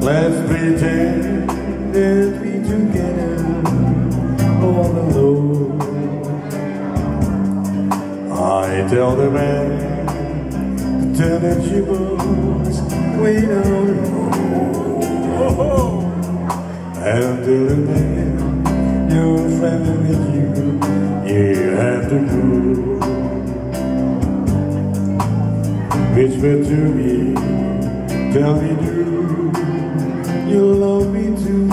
Let's pretend that we together all alone. I tell the man to tell the jibbers wait on. And tell the man your friend with you have to go. Which way to me? Tell me do you love me too?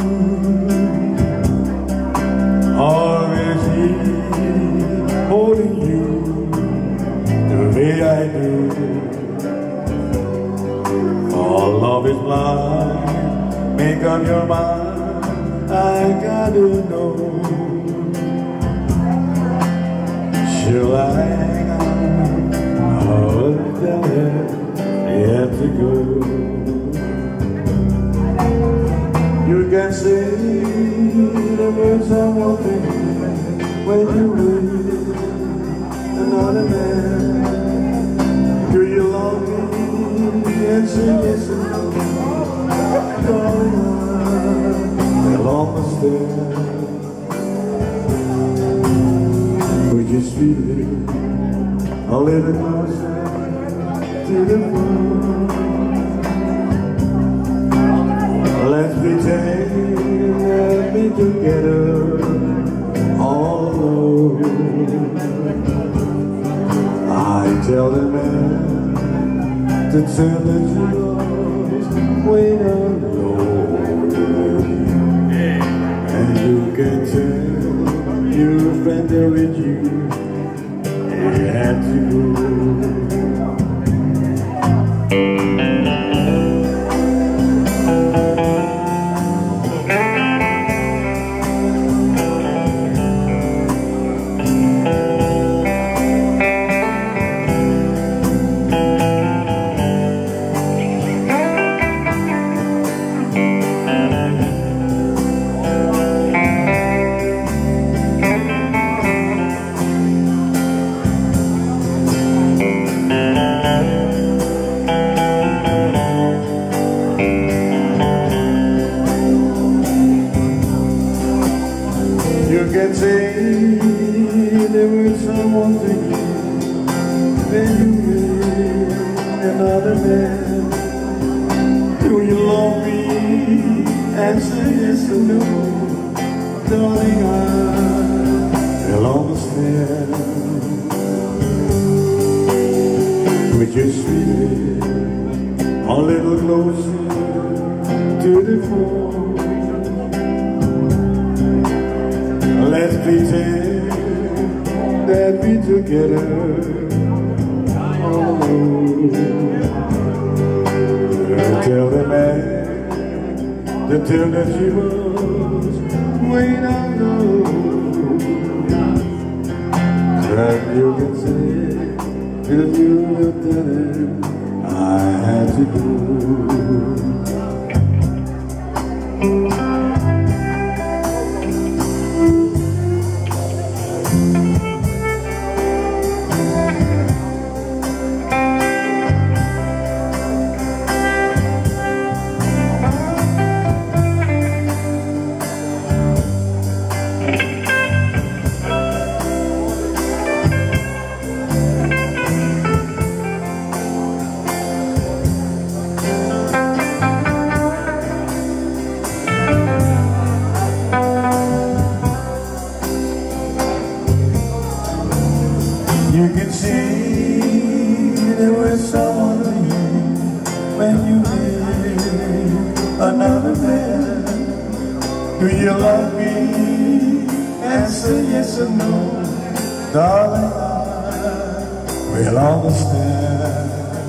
Or is he holding you the way I do? For love is blind, make up your mind, I gotta know. Shall I hang on or tell him he had to go? You can say the words I want to hear when you with another man. Do you love me? Answer yes or no. Darling, I'll almost there. Would you speak a little closer to the phone? Let's pretend that we together all alone. I tell the man to tell the jewels wait alone. And you can tell your friend there with you he had to go. You can say the words I want to hear when you with another man. Do you love me? Answer yes or no. Darling, I will understand. Would you sweet a little closer to the phone? Let's pretend that we together all alone. Tell the man to tell the jibbers wait I know. And you can say if you looked at it I had to go. You can see there was someone when you with another man. Do you love me? Answer yes or no. Darling, I will understand.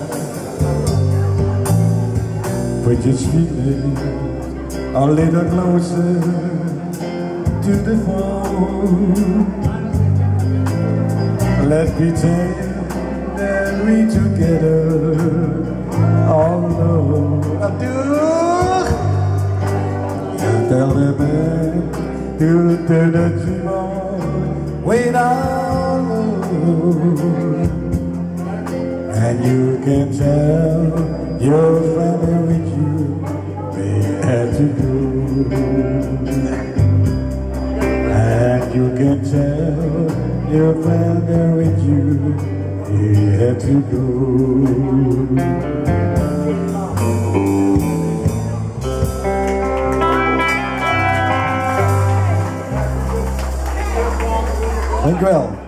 Put your sweet lips a little closer to the phone. Let's pretend that we together all alone. Tell the man to turn the dream on way down low. And you can tell your friend with you may You can tell your father with you, he had to go. Thank you, Al.